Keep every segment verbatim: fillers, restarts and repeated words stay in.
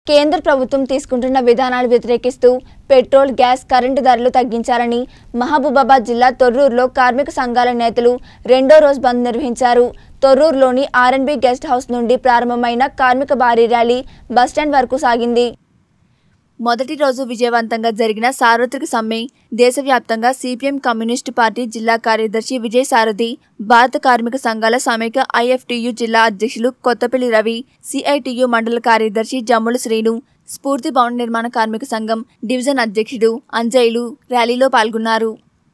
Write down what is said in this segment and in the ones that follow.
కేంద్ర ప్రభుత్వం తీసుకుంటున్న విధానాలు వ్యతిరేకిస్తూ పెట్రోల్, గ్యాస్, కరెంటు ధరలు తగ్గించాలని మహబూబాబాద్ జిల్లా తొర్రూరులో కార్మిక సంఘాల నేతలు రెండో రోజు బంద్ నిర్వహించారు. తొర్రూరులోని R and B guest house నుండి ప్రారంభమైన కార్మిక భారీ ర్యాలీ బస్టాండ్ వరకు సాగింది. మొదటి రోజు విజయవంతంగా జరిగిన సార్వత్రిక సమ్మె దేశవ్యాప్తంగా సిపిఎం కమ్యూనిస్టు పార్టీ జిల్లా కార్యదర్శి విజయ్ సారథి, భారత కార్మిక సంఘాల సమైక్య ఐఎఫ్టియు జిల్లా అధ్యక్షులు కొత్తపల్లి రవి, సిఐటియు మండల కార్యదర్శి జమ్ముల శ్రీను, స్ఫూర్తి భవన నిర్మాణ కార్మిక సంఘం డివిజన్ అధ్యక్షుడు అంజయ్యలు ర్యాలీలో పాల్గొన్నారు.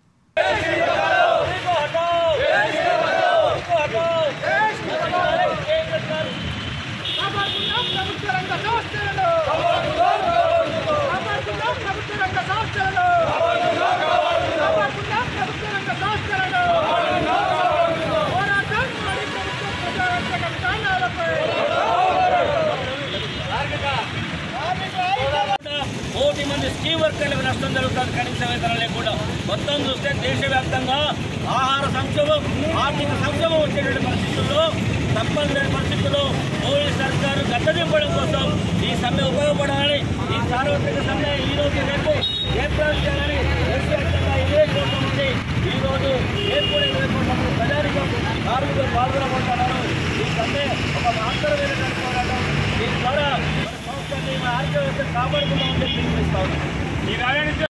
కోటి మంది స్కీమ్ వర్కర్లకు నష్టం జరుగుతుంది. కనీస వేతనం లేకుండా మొత్తం చూస్తే దేశవ్యాప్తంగా ఆహార సంక్షోభం, ఆర్థిక సంక్షోభం వచ్చేటువంటి పరిస్థితుల్లో తప్పనిసరి పరిస్థితుల్లో మోడీ సర్కారు గద్దదింపడం కోసం ఈ సమ్మె ఉపయోగపడాలని, ఈ సార్వత్రిక సమ్మె ఈ రోజు రేపు ఏర్పాటు చేయాలని దేశవ్యాప్తంగా ఇదే కోట్ల మంది ఈ రోజు ఏర్పడే ప్రజానికం కార్మికులు పాల్గొనబోతున్నారు. ఈ సమ్మె ఒక మహత్తరమైనటువంటి పోరాటం. దీని ద్వారా మన సంస్థని, మన ఆర్థిక వ్యవస్థ కాపాడుకుందామని చెప్పి పిలుపునిస్తా ఉన్నాం.